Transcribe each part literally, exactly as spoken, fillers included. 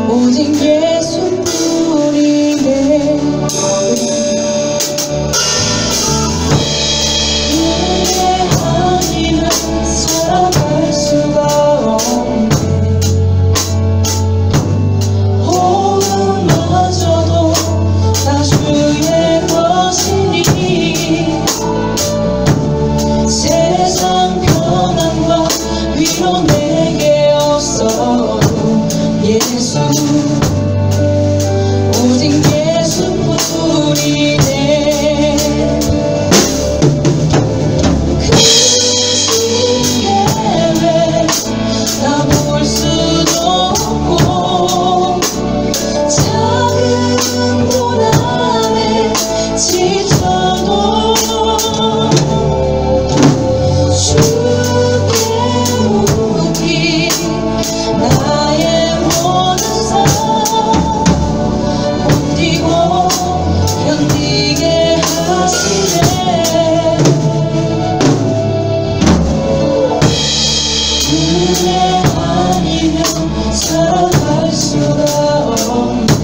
오직 예수뿐이네. 은혜 아니면 살아갈 수가 없네. 호흡마저도 다 주의 것이니 세상 평안과 위로 내게 없어도 예수, 오직 예수뿐이네. 큰 시계를 다 볼 수도 없고 작은 고난에 지쳐도 주께 묻기 나의 모든 삶 버티고 견디게 하시네. 은혜 아니면 살아갈 수가 없네.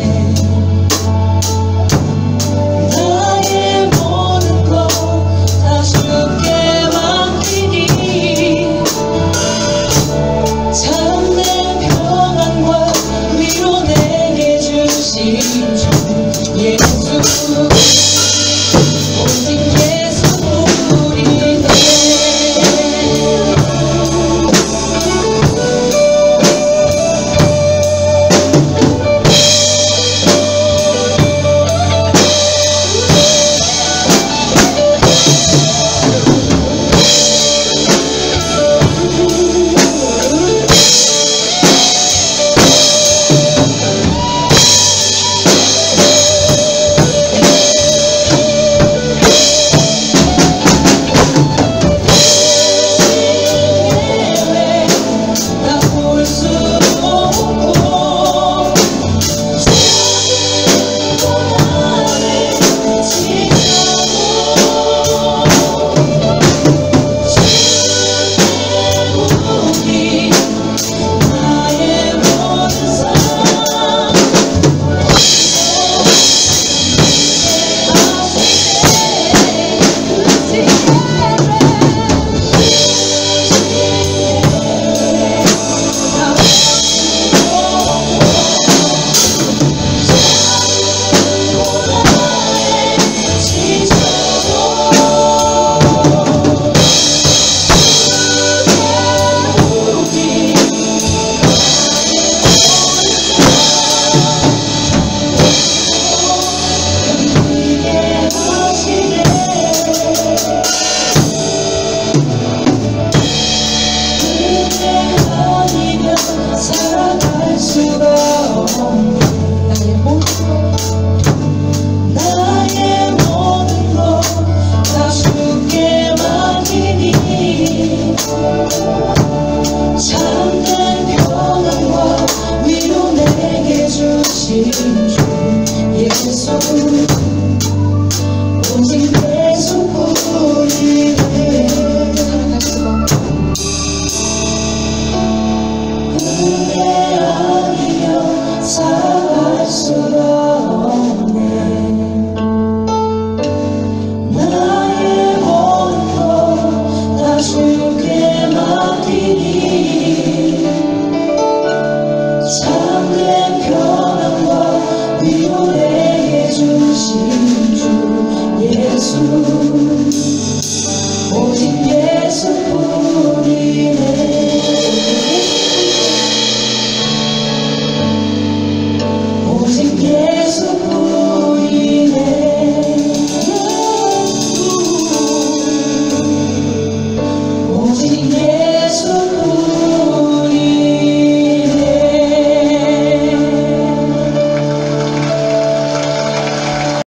나의 모든 것 다 주께 맡기니 참된 평안과 위로 내게 주신 주 예수, 오직 예수뿐이네. 살아갈 수가 없네. 나의 모든 것, 나의 모든 것 다 주께 맡기니 참된 평안과 위로 내게 주신 주 예수, 오직 예수뿐이네. 살아갈 수가 없네. 은혜 아니면 살아갈 수가 없네. 나의 모든 것 다 주께 맡기니 참된 평안과 위로 내게 주신 주 예수, 오직 예수뿐이네. 오직 예수